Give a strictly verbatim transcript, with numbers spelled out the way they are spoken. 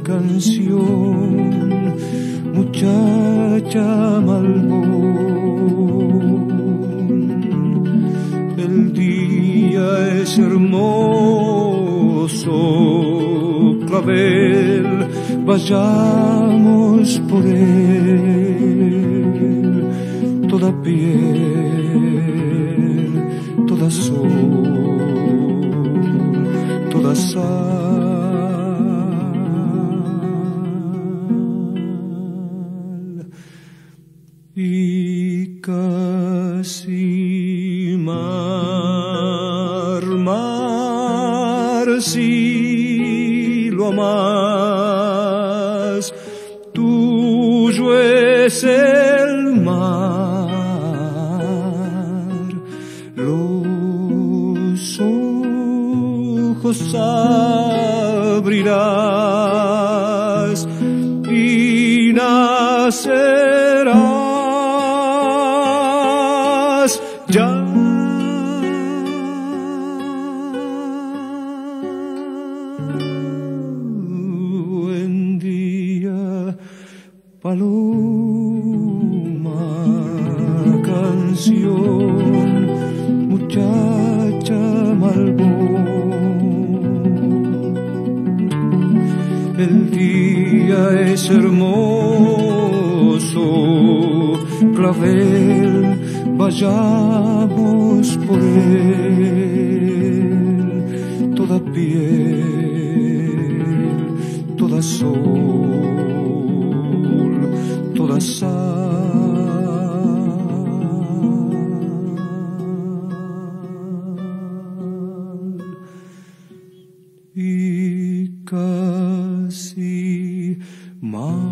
canción, muchacha Malbón. El día es hermoso, clavel, vayamos por él, toda piel, toda sol, toda sal y casi mar, mar, si lo amas, tuyo es el mar, los ojos abrirás y nacerás ya. Buen día, paloma, canción, muchacha Malbón. El día es hermoso, clavel, vayamos por él, toda piel, toda sol, toda sal y casi más.